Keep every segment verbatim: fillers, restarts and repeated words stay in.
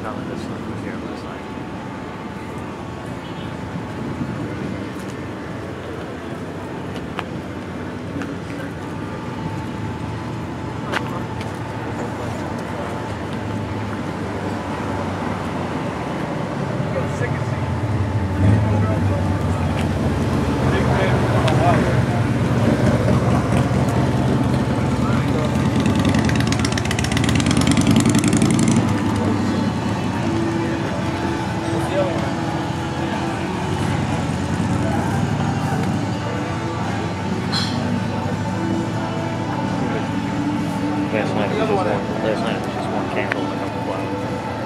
Not like this one was here last night. Last night it was just one, last night it was just one candle and a couple flowers.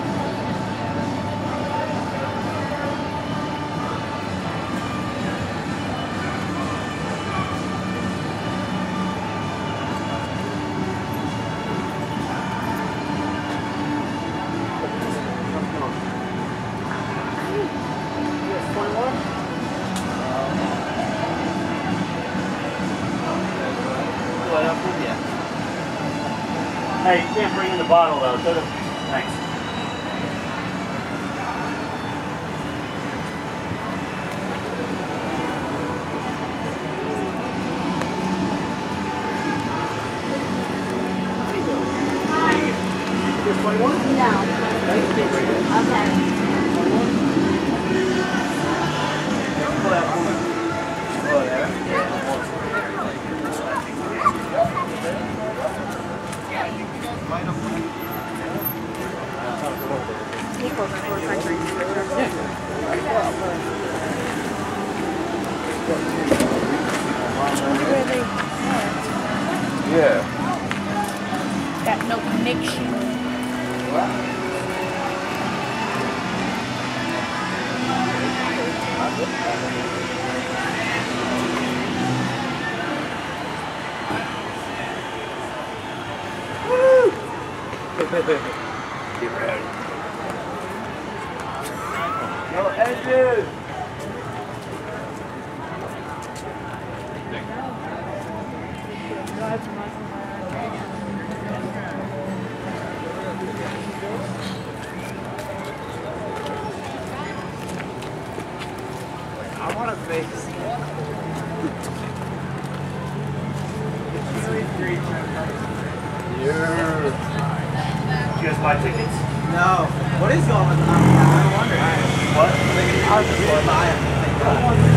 Hey, you can't bring in the bottle though, so thanks. Just twenty-one? No. Okay. Pull that one. Oh, there? Equals four countries. Where they are. Yeah. Got no connection. Get ready. Go engine! I want to face. Yeah. Did you guys buy tickets? No. What is going on? I wonder. What? I was just buy them.